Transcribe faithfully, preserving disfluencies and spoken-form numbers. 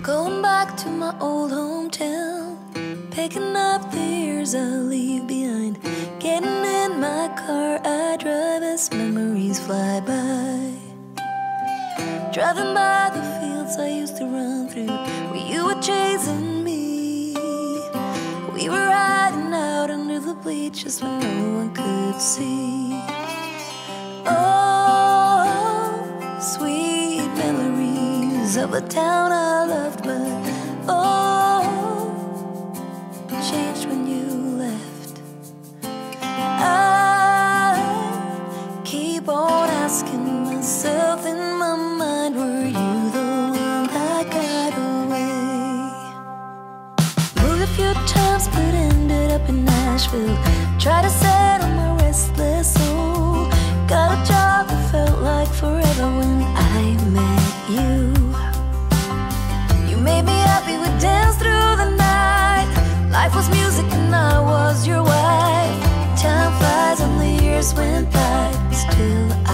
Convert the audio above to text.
Going back to my old hometown, picking up the years I leave behind. Getting in my car, I drive as memories fly by. Driving by the fields I used to run through, where you were chasing me. We were riding out under the bleachers when no one could see. Oh, sweet memories of a town I loved, but oh, changed when you left. I keep on asking myself in my mind, were you the one that got away? Moved a few times but ended up in Nashville. Tried to settle my restless soul. Got a job that felt like forever when I met you. You made me happy, we danced through the night. Life was music and I was your wife. Time flies and the years went by, still